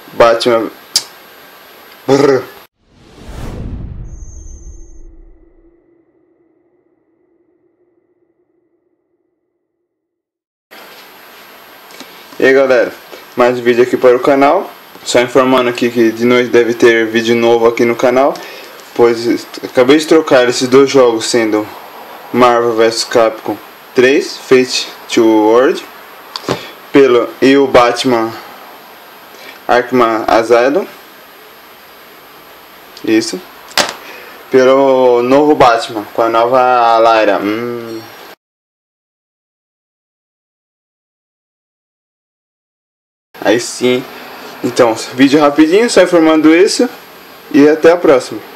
Batman. Brrr. E aí galera, mais um vídeo aqui para o canal. Só informando aqui que de noite deve ter vídeo novo aqui no canal, pois acabei de trocar esses dois jogos, sendo Marvel vs Capcom 3 Fate to World e o Batman Arkham Asylum, isso, pelo novo Batman com a nova Lara. Aí sim. Então, vídeo rapidinho, só informando isso. E até a próxima.